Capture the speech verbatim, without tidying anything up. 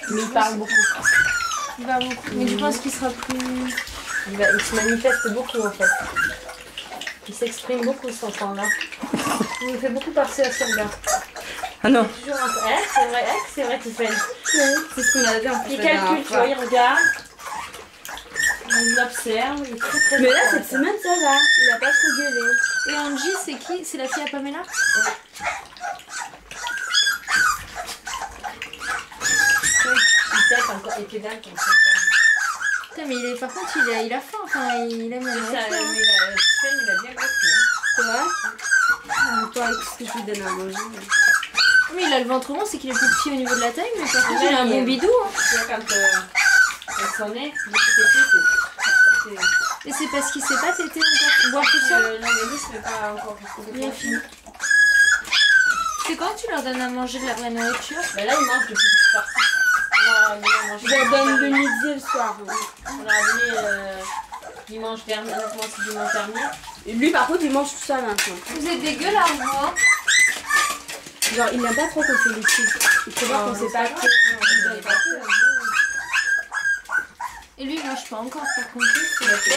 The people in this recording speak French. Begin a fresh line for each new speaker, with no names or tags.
Mais il parle beaucoup.
Il parle beaucoup. Mais tu penses qu'il sera plus...
Il, va, il se manifeste beaucoup en fait. Il s'exprime beaucoup cet enfant-là. Il me fait beaucoup penser à son gars.
Ah non.
Toujours un... eh, c'est vrai, eh, c'est vrai qu'il fait.
Ouais.
C'est ce qu'on a dit en plus.
Il calcule, tu vois, il regarde. Il observe, il est très très
Mais là,
fort,
cette
ça.
semaine, ça va. Il a pas trop gueulé.
Et Angie, c'est qui? C'est la fille à Pamela?
Il tête encore, il pédale comme ça.
Putain, mais il est... par contre, il a, il a faim. Enfin, il aime la
Ça,
nourriture.
mais la Sven, il a bien grossi. Hein.
C'est vrai? En même temps, avec tout ce que je lui donne à manger.
Mais il a le ventre rond, c'est qu'il est plus petit au niveau de la taille, mais par contre,
Ouais,
il a un
il
bon
est-
bidou. Hein.
Tu vois, quand euh, elle s'en est, il était petit, c'est...
Et c'est parce qu'il sait pas téter encore. Boire tout seul.
Euh, L'organisme n'est pas encore
Bien fini. C'est quand tu leur donnes à manger de la vraie nourriture?
Mais là, il mange depuis que je suis partie. On leur a donné à manger.
Je leur donne le midi et le soir.
On leur a donné euh, dimanche dernier, uniquement ce dimanche dernier.
Et lui, par contre, il mange tout ça maintenant.
Vous êtes dégueu là, vous, hein?
Genre, il n'aime pas trop qu'on fait les trucs. Il faut voir qu'on sait pas trop.
Et lui, il mange pas encore, par contre.